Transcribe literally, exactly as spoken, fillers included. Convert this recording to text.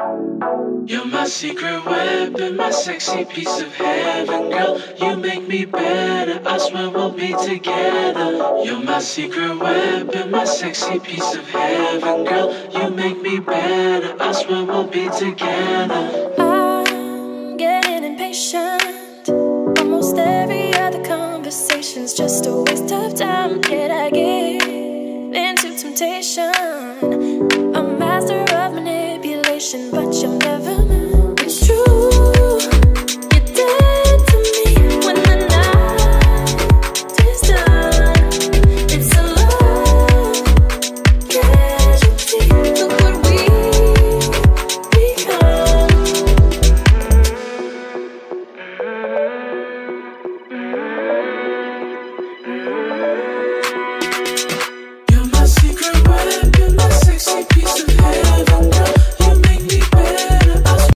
You're my secret weapon, my sexy piece of heaven, girl. You make me better, I swear we'll be together. You're my secret weapon, my sexy piece of heaven, girl. You make me better, I swear we'll be together. I'm getting impatient. Almost every other conversation's just a waste of time. Yet I give into temptation. A master of manipulation, but you'll never know it's true.